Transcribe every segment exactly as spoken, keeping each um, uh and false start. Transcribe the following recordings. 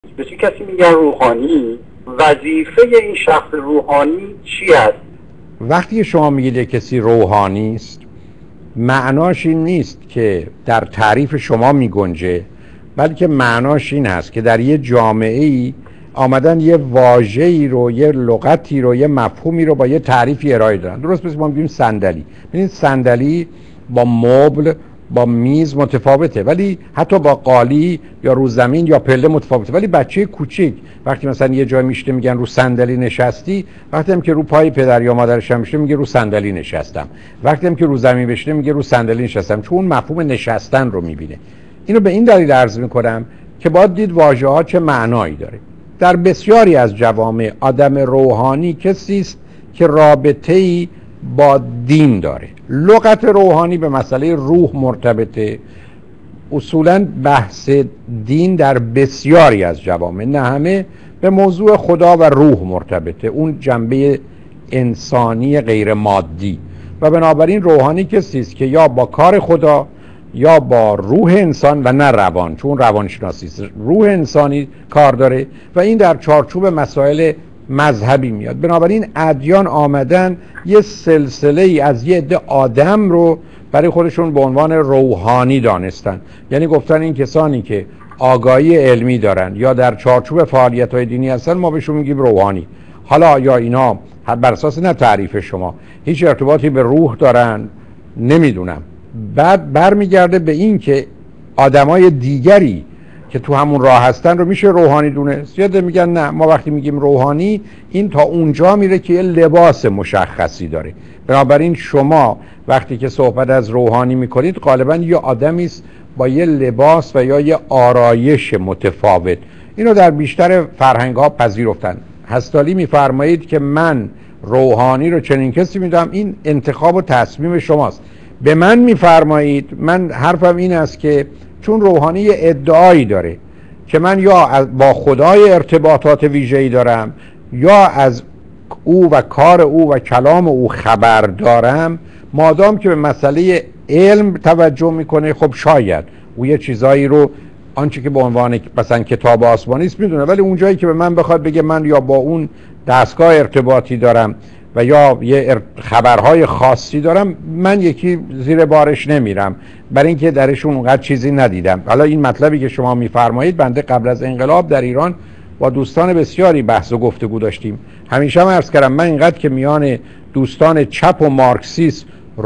به چه کسی میگن روحانی؟ وظیفه این شخص روحانی چی است؟ وقتی شما میگید کسی روحانی است، معناش این نیست که در تعریف شما میگنجه، بلکه معناش این هست که در یه جامعه ای آمدن یه واژه‌ای رو، یه لغتی رو، یه مفهومی رو با یه تعریفی ارائه دادن. درست مثل ما میگیم صندلی. ببینید صندلی با مبل، با میز متفاوته، ولی حتی با قالی یا رو زمین یا پله متفاوته. ولی بچه کوچیک وقتی مثلا یه جای میشته میگن رو صندلی نشستی، وقتی هم که رو پای پدر یا مادرش هم میشه میگه رو صندلی نشستم، وقتی هم که رو زمین بشینه میگه رو صندلی نشستم، چون مفهوم نشستن رو میبینه. اینو به این دلیل عرض میکنم که باید دید واژه‌ها چه معنایی داره. در بسیاری از جوامع آدم روحانی کسی است که رابطه‌ای با دین داره. لغت روحانی به مسئله روح مرتبطه. اصولاً بحث دین در بسیاری از جوامع، نه همه، به موضوع خدا و روح مرتبطه، اون جنبه انسانی غیر مادی. و بنابراین روحانی کسی است که یا با کار خدا یا با روح انسان و نه روان، چون روانشناسی است، روح انسانی کار داره و این در چارچوب مسائل مذهبی میاد. بنابراین ادیان آمدن یه سلسله ای از یه عده آدم رو برای خودشون به عنوان روحانی دانستن. یعنی گفتن این کسانی که آگاهی علمی دارن یا در چارچوب فعالیت‌های دینی هستن ما بهشون میگیم روحانی. حالا یا اینا بر اساس نه تعریف شما هیچ ارتباطی به روح دارن نمیدونم. بعد برمیگرده به این که آدمای دیگری که تو همون راه هستن رو میشه روحانی دونست. یاده میگن نه، ما وقتی میگیم روحانی این تا اونجا میره که یه لباس مشخصی داره. بنابراین شما وقتی که صحبت از روحانی میکنید غالبا یه آدمی است با یه لباس و یا یه آرایش متفاوت. اینو در بیشتر فرهنگ ها پذیرفتن. هستالی میفرمایید که من روحانی رو چنین کسی میدم، این انتخاب و تصمیم شماست. به من میفرمایید، من حرفم این است که چون روحانی ادعایی داره که من یا با خدای ارتباطات ویژه‌ای دارم یا از او و کار او و کلام او خبر دارم، مادام که به مسئله علم توجه میکنه، خب شاید او یه چیزایی رو آنچه که به عنوان مثلا کتاب آسمانی است میدونه، ولی اون جایی که به من بخواد بگه من یا با اون دستگاه ارتباطی دارم و یا یه خبرهای خاصی دارم، من یکی زیر بارش نمیرم، برای اینکه درشون اونقدر چیزی ندیدم. حالا این مطلبی که شما میفرمایید، بنده قبل از انقلاب در ایران با دوستان بسیاری بحث و گفتگو داشتیم. همیشه هم عرض کردم من اینقدر که میان دوستان چپ و مارکسیست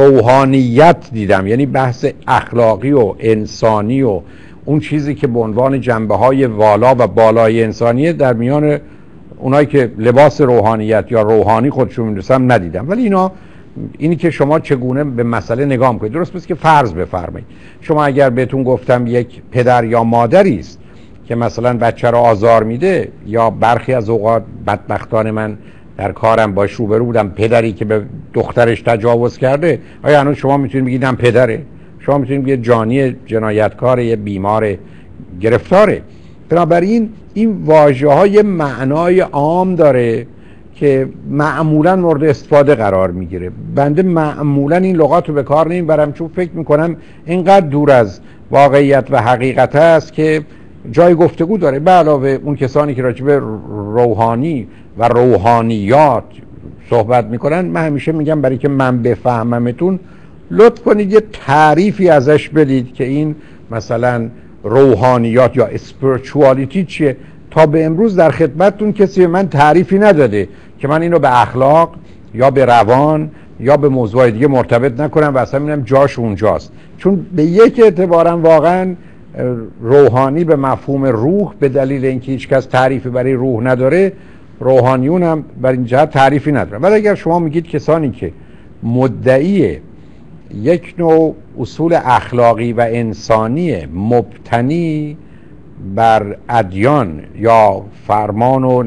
روحانیت دیدم، یعنی بحث اخلاقی و انسانی و اون چیزی که به عنوان جنبه‌های والا و بالای انسانیه در میان اونایی که لباس روحانیت یا روحانی خودشون می‌دونن ندیدم. ولی اینا اینی که شما چگونه به مسئله نگاه می‌کنید، درست است که فرض بفرمایید شما اگر بهتون گفتم یک پدر یا مادری است که مثلا بچه رو آزار میده، یا برخی از اوقات بدبختان من در کارم باش روبرو بودم پدری که به دخترش تجاوز کرده، آیا هنوز شما میتونید بگید هم پدره؟ شما میتونید بگید جانی جنایتکار، یه بیمار گرفتاره. بنابراین این واژه‌های معنای عام داره که معمولا مورد استفاده قرار میگیره. بنده معمولا این لغات رو به کار نمیبرم، چون فکر میکنم اینقدر دور از واقعیت و حقیقت است که جای گفتگو داره. به علاوه اون کسانی که راجع به روحانی و روحانیات صحبت میکنن، من همیشه میگم برای که من بفهممتون لطف کنید یه تعریفی ازش بدید که این مثلا روحانیات یا اسپریچوالیتی چیه. تا به امروز در خدمتتون کسی به من تعریفی نداده که من اینو به اخلاق یا به روان یا به موضوع دیگه مرتبط نکنم و اصلا میگم جاش اونجاست. چون به یک اعتبارم واقعا روحانی به مفهوم روح، به دلیل اینکه هیچ کس تعریفی برای روح نداره، روحانیون هم بر این جهت تعریفی ندارن. ولی اگر شما میگید کسانی که مدعی یک نوع اصول اخلاقی و انسانی مبتنی بر ادیان یا فرمان و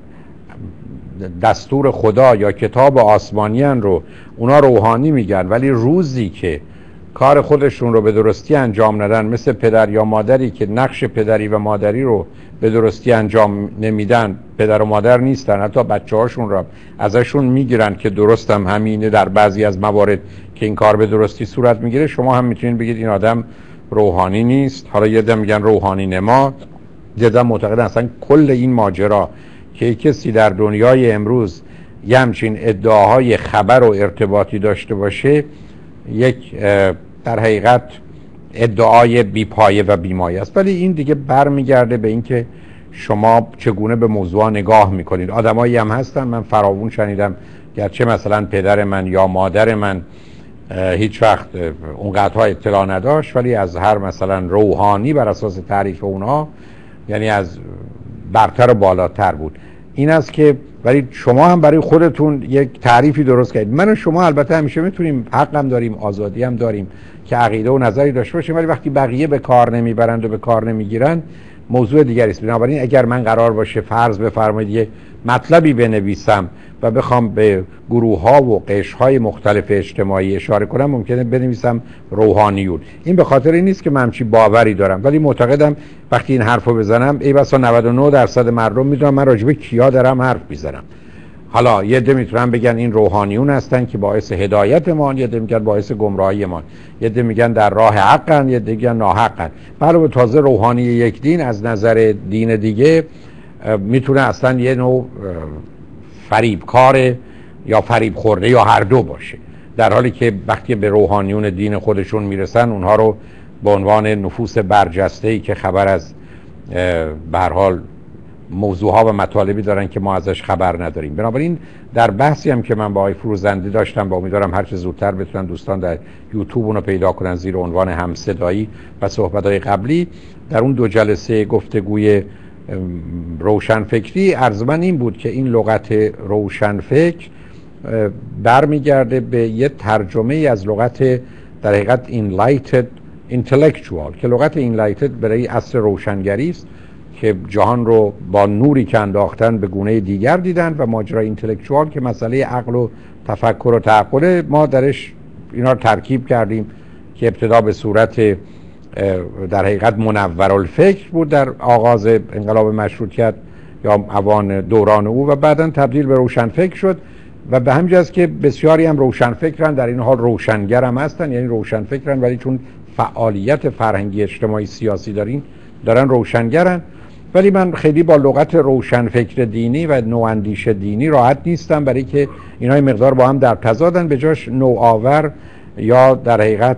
دستور خدا یا کتاب آسمانیان رو اونا روحانی میگن، ولی روزی که کار خودشون رو به درستی انجام ندن، مثل پدر یا مادری که نقش پدری و مادری رو به درستی انجام نمیدن، پدر و مادر نیستن، حتی بچه هاشون رو ازشون میگیرن که درستم همینه در بعضی از موارد که این کار به درستی صورت میگیره، شما هم میتونید بگید این آدم روحانی نیست. حالا یه دم میگن روحانی نما، جدا معتقد اصلا کل این ماجرا که کسی در دنیای امروز یه همچین ادعاهای خبر و ارتباطی داشته باشه یک در حقیقت ادعای بیپایه و بیمایه است. ولی این دیگه برمیگرده به اینکه شما چگونه به موضوع نگاه میکنید. آدمایی هم هستن، من فراوون شنیدم، گرچه مثلا پدر من یا مادر من هیچ وقت اونقدرها اطلاع نداشت، ولی از هر مثلا روحانی بر اساس تعریف اونها یعنی از برتر و بالاتر بود. این است که ولی شما هم برای خودتون یک تعریفی درست کردید. من و شما البته همیشه میتونیم، حقم داریم، آزادی هم داریم که عقیده و نظری داشته باشیم، ولی وقتی بقیه به کار نمیبرند و به کار نمیگیرن موضوع دیگری است. بنابراین اگر من قرار باشه فرض بفرمایید یه مطلبی بنویسم و بخوام به گروه‌ها و قشرهای مختلف اجتماعی اشاره کنم، ممکنه بنویسم روحانیون. این به خاطر این نیست که من همچین باوری دارم، ولی معتقدم وقتی این حرفو بزنم ای بسا نود و نه درصد مردم میدونن من راجع به کیا دارم حرف میزنم. حالا یه عده میتونن بگن این روحانیون هستن که باعث هدایت ما، یه عده میگن باعث گمراهی ما، یه عده میگن در راه حقن، یه عده میگن ناحقن. علاوه تازه روحانی یک دین از نظر دین دیگه میتونه اصلا یه نوع فریبکار یا فریب خورده یا هر دو باشه، در حالی که وقتی به روحانیون دین خودشون میرسن اونها رو به عنوان نفوس برجسته‌ای که خبر از به هر حال موضوعها و مطالبی دارن که ما ازش خبر نداریم. بنابراین در بحثی هم که من با آقای فروزنده داشتم و امیدوارم هر چه زودتر بتونن دوستان در یوتیوب اونو پیدا کنن زیر عنوان همصدایی و صحبت‌های قبلی، در اون دو جلسه گفتگوی روشنفکری عرض من این بود که این لغت روشنفکر برمیگرده به یه ترجمه از لغت در حقیقت enlightened intellectual که لغت enlightened برای عصر روشنگری است که جهان رو با نوری که انداختن به گونه دیگر دیدن و ماجرای اینتלקچوال که مسئله عقل و تفکر و تعقل ما درش اینا رو ترکیب کردیم که ابتدا به صورت در حقیقت منورالفکر بود در آغاز انقلاب مشروطیت یا اوان دوران او و بعداً تبدیل به روشنفکر شد و به همین جاست که بسیاری هم روشنفکرن، در این حال روشنگر هم هستن، یعنی روشنفکرن ولی چون فعالیت فرهنگی اجتماعی سیاسی دارین دارن روشنگرن. ولی من خیلی با لغت روشنفکر دینی و نواندیش دینی راحت نیستم، برای که اینا مقدار با هم در تضادن. به جاش نوآور یا در حقیقت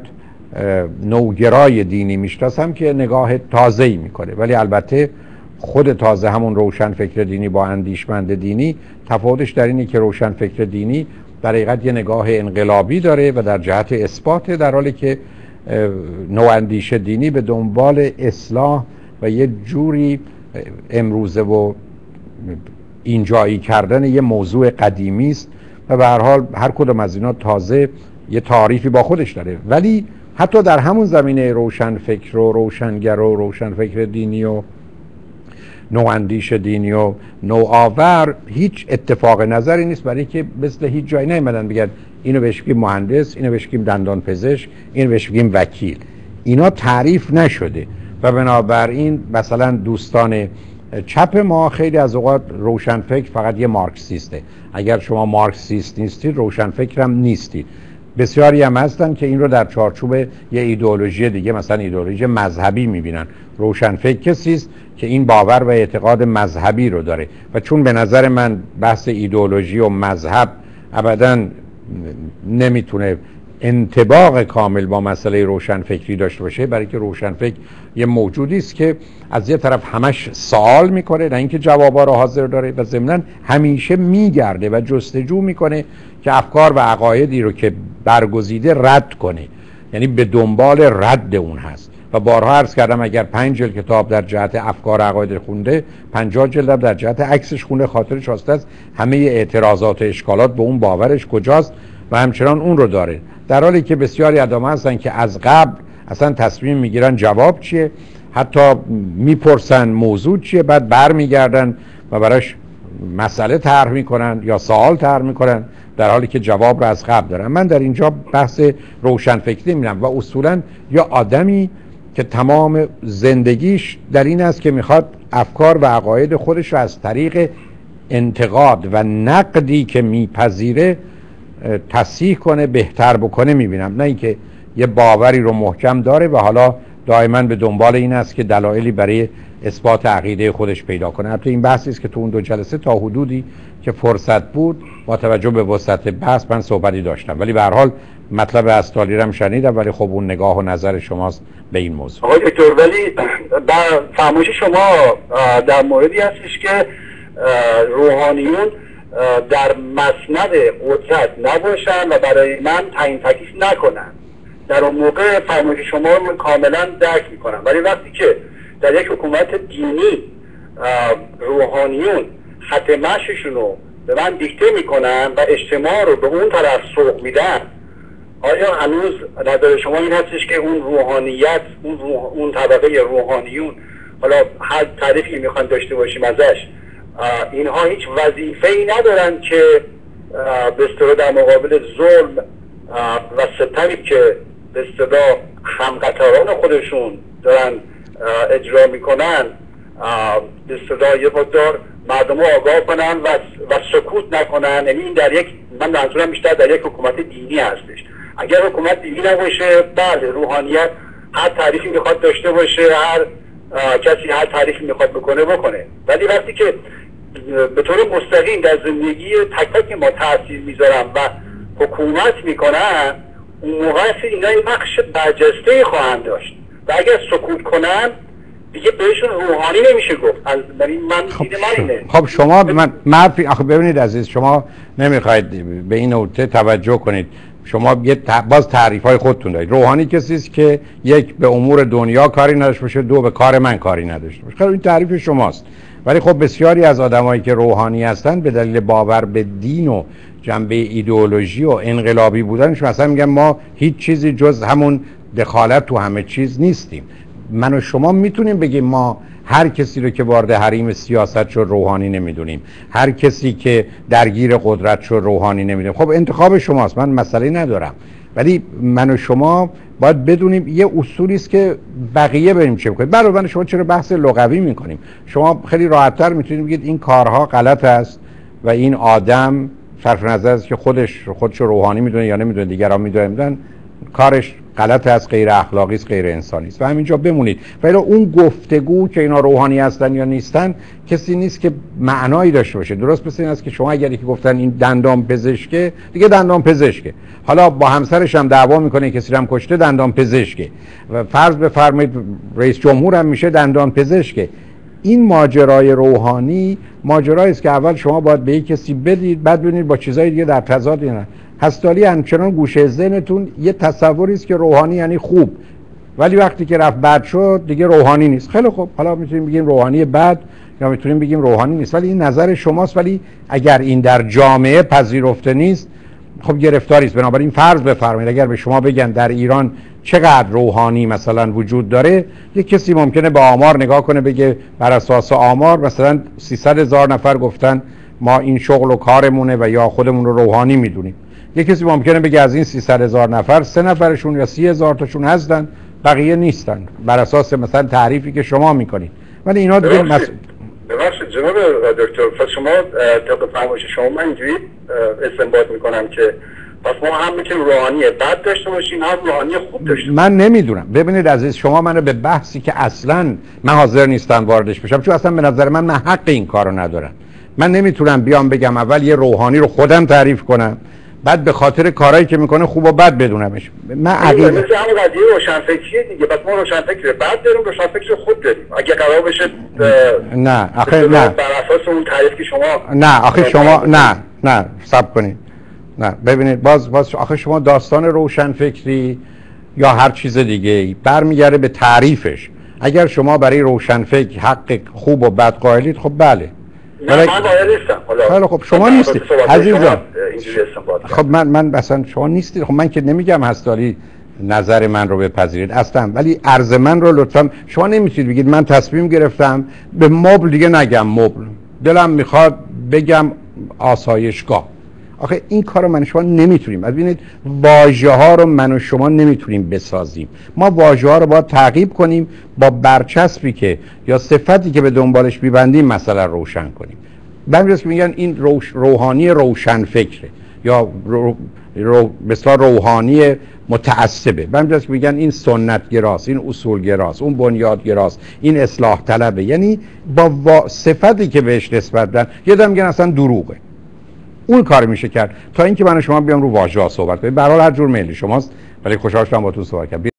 نوگرای دینی میشناسم که نگاه تازه‌ای میکنه، ولی البته خود تازه همون روشنفکر دینی با اندیشمند دینی تفاوتش در اینه که روشنفکر دینی در حقیقت یه نگاه انقلابی داره و در جهت اثبات، در حالی که نواندیش دینی به دنبال اصلاح و یه جوری امروزه و اینجایی کردن یه موضوع قدیمی است و به هر حال هر کدوم از اینا تازه یه تعریفی با خودش داره. ولی حتی در همون زمینه روشنفکر و روشنگر و روشنفکر دینی و نواندیش دینی و نوآور هیچ اتفاق نظری نیست، برای که مثل هیچ جایی نمیدن بگن اینو بهش بگیم مهندس، اینو بهش بگیم دندان پزشک، اینو بهش بگیم وکیل. اینا تعریف نشده و بنابراین مثلا دوستان چپ ما خیلی از اوقات روشنفکر فقط یه مارکسیسته. اگر شما مارکسیست نیستید روشنفکر هم نیستید. بسیاری هم هستن که این رو در چارچوب یه ایدئولوژی دیگه مثلا ایدئولوژی مذهبی میبینن. روشنفکر کسی است که این باور و اعتقاد مذهبی رو داره و چون به نظر من بحث ایدئولوژی و مذهب ابداً نمیتونه انطباق کامل با مسئله روشنفکری داشته باشه، برای که روشنفکر یه موجودی است که از یه طرف همش سوال میکنه، نه اینکه جوابا رو حاضر داره، و ضمناً همیشه میگرده و جستجو میکنه که افکار و عقایدی رو که برگزیده رد کنه، یعنی به دنبال رد اون هست. و بارها عرض کردم اگر پنج جلد کتاب در جهت افکار و عقاید خونده، پنجاه جلد در جهت عکسش خونده، خاطرش هست از همه اعتراضات و اشکالات به اون باورش کجاست و همچنان اون رو داره، در حالی که بسیاری آدم هستن که از قبل اصلا تصمیم میگیرن جواب چیه، حتی میپرسن موضوع چیه، بعد بر میگردن و براش مسئله طرح میکنن یا سوال طرح میکنن، در حالی که جواب رو از قبل دارن. من در اینجا بحث روشنفکری میرم و اصولا یا آدمی که تمام زندگیش در این است که میخواد افکار و عقاید خودش رو از طریق انتقاد و نقدی که میپذیره تصحیح کنه، بهتر بکنه میبینم، نه اینکه یه باوری رو محکم داره و حالا دائما به دنبال این است که دلایلی برای اثبات عقیده خودش پیدا کنه. البته این بحثی است که تو اون دو جلسه تا حدودی که فرصت بود با توجه به وسعت بحث من صحبتی داشتم، ولی به هر حال مطلب استالی رو هم شنیدم، ولی خب اون نگاه و نظر شماست به این موضوع. آقای دکتر، ولی در فرمایش شما در موردی هستش که روحانیون در مسند قدرت نباشن و برای من تعیین تکلیف نکنن. در اون موقع فرمایش شما رو کاملا درک میکنم، ولی وقتی که در یک حکومت دینی روحانیون خط مشیشون رو به من دیکته میکنن و اجتماع رو به اون طرف سوق میدن، آیا هنوز نظر شما این هستش که اون روحانیت، اون, روح، اون طبقه روحانیون، حالا هر تعریفی میخوان داشته باشیم ازش، اینها هیچ وظیفه‌ای ندارن که به اصطلاح در مقابل ظلم و ستمی که به اصطلاح همقطاران خودشون دارن اجرا میکنن به اصطلاح یه مقدار مردم رو آگاه کنن و, و سکوت نکنن؟ یعنی این در یک، من منظورم بیشتر در یک حکومت دینی هستش. اگر حکومت دینی نباشه، بله روحانیت هر تعریفی میخواد داشته باشه، هر کسی هر تعریفی میخواد بکنه بکنه، ولی وقتی که به طور مستقیم در زندگی تک تک ما تاثیر میذارن و حکومت میکنن، اون موقع اینا این نقش برجسته خواهند داشت و اگر سکوت کنن دیگه بهشون روحانی نمیشه گفت. من خب, دید من اینه. خب شما من معرفی آخه ببینید عزیز، شما نمیخواید به این نکته توجه کنید. شما یه باز تعریف های خودتون دارید. روحانی کسی است که یک به امور دنیا کاری نداشته باشه، دو به کار من کاری نداشته باشه. خب این تعریف شماست، ولی خب بسیاری از آدمایی که روحانی هستن به دلیل باور به دین و جنبه ایدئولوژی و انقلابی بودنشون اصلا میگن ما هیچ چیزی جز همون دخالت تو همه چیز نیستیم. من و شما میتونیم بگیم ما هر کسی رو که وارد حریم سیاست شد روحانی نمیدونیم، هر کسی که درگیر قدرت شد روحانی نمیدونیم. خب انتخاب شماست، من مسئله ندارم، ولی من و شما باید بدونیم یه اصولی است که بقیه بریم چه بکنیم. برای من شما چرا بحث لغوی میکنیم؟ شما خیلی راحت‌تر میتونید بگید این کارها غلط است و این آدم صرف نظر از که خودش خودش روحانی میدونه یا نمیدونه، دیگران میدونن کارش غلط است، غیر اخلاقی است، غیر انسانی است و همینجا بمونید. ولی اون گفتگو که اینا روحانی هستن یا نیستن کسی نیست که معنایی داشته باشه. درست مثل این است که شما اگر یکی گفتن این دندان پزشکه، دیگه دندان پزشکه، حالا با همسرش هم دعوا میکنه کسی رو هم کشته، دندان پزشکه، و فرض بفرمایید رئیس جمهور هم میشه دندان پزشکه. این ماجرای روحانی ماجرایی است که اول شما باید به یک کسی بدید، بعد ببینید با چیزای دیگه در تضاد نه. هستالی همچنان گوشه ذهنتون یه تصوری است که روحانی یعنی خوب، ولی وقتی که رفت بد شد دیگه روحانی نیست. خیلی خوب، حالا میتونیم بگیم روحانی بد یا میتونیم بگیم روحانی نیست، ولی این نظر شماست. ولی اگر این در جامعه پذیرفته نیست خب گرفتاری است. بنابراین فرض بفرمایید اگر به شما بگن در ایران چقدر روحانی مثلا وجود داره، یک کسی ممکنه به آمار نگاه کنه بگه بر اساس آمار مثلا سیصد هزار نفر گفتن ما این شغل و کارمونه و یا خودمون رو روحانی میدونیم. یک کسی ممکنه بگه از این سیصد هزار نفر سه نفرشون یا سی هزار تاشون هستن، بقیه نیستن، بر اساس مثلا تعریفی که شما میکنید. ولی اینا دیگه ببخشید ببخشید جناب دکتر، پس شما طبق فرمایش شما من اینجوری استنباط میکنم که پس ما هم میتونیم روحانی بد داشته باشیم، هم روحانی خوب داشته باشیم. من نمیدونم. ببینید عزیز، شما منو به بحثی که اصلا من حاضر نیستم واردش بشم، چون اصلا به نظر من من حق این کارو ندارم. من نمیتونم بیام بگم اول یه روحانی رو خودم تعریف کنم، بعد به خاطر کارهایی که میکنه خوب و بد بدونمش. من عقیده مثل همون قضیه روشنفکریه دیگه، پس ما روشنفکر بد داریم، روشنفکر خوب داریم. اگه قرار بشه نه آخه نه بر اساس اون تعریف که شما نه آخه شما نه نه صبر کنید. نه ببینید باز باز آخه شما داستان روشنفکری یا هر چیز دیگه برمیگرده به تعریفش. اگر شما برای روشنفکر حق خوب و بد قائلید خب بله. نه من قائل نیستم. حالا خب شما نیستید عزیزم. خب من من مثلا شما نیستید. خب من که نمیگم هستالی نظر من رو بپذیرید اصلا، ولی عرض من رو لطفا شما نمیتونید بگید من تصمیم گرفتم به مبل دیگه نگم مبل، دلم میخواد بگم آسایشگاه. آخه این کارو من شما نمیتونیم. ببینید واژه ها رو من و شما نمیتونیم بسازیم. ما واژه ها رو باید تعقیب کنیم با برچسبی که یا صفتی که به دنبالش میبندیم مثلا روشن کنیم. بنابراین که میگن این روش روحانی روشن فکره یا رو رو مثلا روحانی متعصبه. من که میگن این سنت گراست، این اصول گراست، اون بنیاد گراست، این اصلاح طلبه. یعنی با صفتی که بهش نسبت دادن یه دم میگن اصلا دروغه. اون کار میشه کرد تا اینکه من و شما بیام رو واژه‌ها صحبت کنیم. به هر حال هر جور میلی شماست، ولی خوشحال شدم باهاتون صحبت کردم.